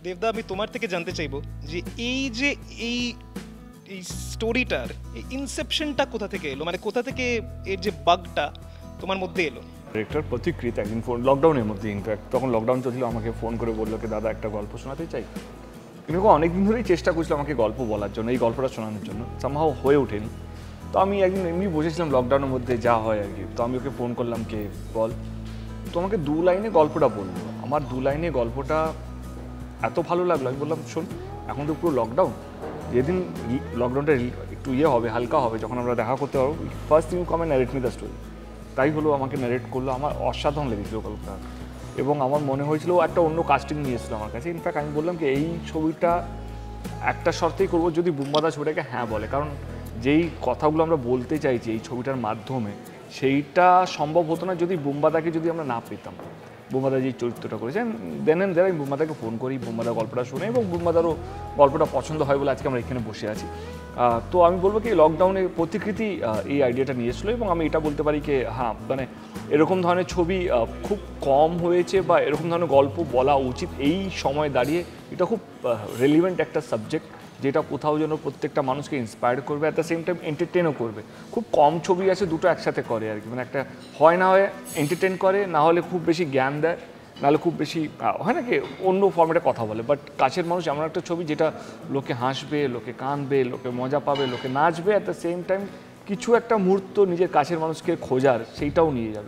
দেবদা, আমি তোমার থেকে জানতে চাইবো যে এই এই স্টোরিটার এই ইনসেপশনটা কোথা থেকে এলো, মানে কোথা থেকে এর যে বাগটা তোমার মধ্যে এলো? ডিরেক্টর প্রতিকৃত একদিন ফোন, লকডাউনের মধ্যে ইনফ্যাক্ট, তখন লকডাউন চলছিল, আমাকে ফোন করে বললো কি দাদা একটা গল্প শোনাতে চাই। কিন্তু অনেকদিন ধরেই চেষ্টা করছিল আমাকে গল্প বলার জন্য, এই গল্পটা শোনানোর জন্য, সামহাও হয়ে ওঠেনি। তো আমি একদিন এমনি বসেছিলাম লকডাউনের মধ্যে, যা হয় আর কি, তো আমি ওকে ফোন করলাম, কে বল, তো আমাকে 2 লাইনে গল্পটা বললো। আমার 2 লাইনে গল্পটা এত ভালো লাগলো, আমি বললাম শোন, এখন তো পুরো লকডাউন, যেদিন লকডাউনটা একটু হবে, হালকা হবে, যখন আমরা দেখা করতে পারবো, first you come and narrate me the story. তাই হলো, আমাকে ন্যারেট করলো, আমার অসাধারণ লেগেছিল গল্পটা, এবং আমার মনে হয়েছিল একটা অন্য কাস্টিং নিয়েছিল আমার কাছে। ইনফ্যাক্ট আমি বললাম কি এই ছবিটা একটা শর্তেই করবো, যদি বুম্বাদা ছবিটাকে হ্যাঁ বলে, কারণ যেই কথাগুলো আমরা বলতে চাইছি এই ছবিটার মাধ্যমে, সেইটা সম্ভব হতো না যদি বুম্বাদাকে যদি আমরা না পেতাম। বুম্বাদা যেই চরিত্রটা করেছেন, দেন এন্ড দেন আমি বুম্বাদাকে ফোন করি, বুম্বাদা গল্পটা শুনে, এবং বুম্বাদারও গল্পটা পছন্দ হয় বলে আজকে আমরা এখানে বসে আছি। তো আমি বলবো কি লকডাউনে প্রতিকৃতি এই আইডিয়াটা নিয়ে এসলো, এবং আমি এটা বলতে পারি কি হ্যাঁ, মানে এরকম ধরনের ছবি খুব কম হয়েছে, বা এরকম ধরনের গল্প বলা উচিত এই সময় দাঁড়িয়ে। এটা খুব রেলিভেন্ট একটা সাবজেক্ট, যেটা কোথাও যেন প্রত্যেকটা মানুষকে ইন্সপায়ার করবে, অ্যাট দ্য সেম টাইম এন্টারটেনও করবে। খুব কম ছবি আছে দুটো একসাথে করে আর কি, মানে একটা হয় না হয় এন্টারটেন করে, না হলে খুব বেশি জ্ঞান দেয়, নাহলে খুব বেশি হয় না কি অন্য ফর্মেটে কথা বলে। বাট কাছের মানুষ এমন একটা ছবি যেটা লোকে হাসবে, লোকে কাঁদবে, লোকে মজা পাবে, লোকে নাচবে, অ্যাট দ্য সেম টাইম কিছু একটা মুহূর্ত নিজের কাছের মানুষকে খোঁজার সেইটাও নিয়ে যাবে।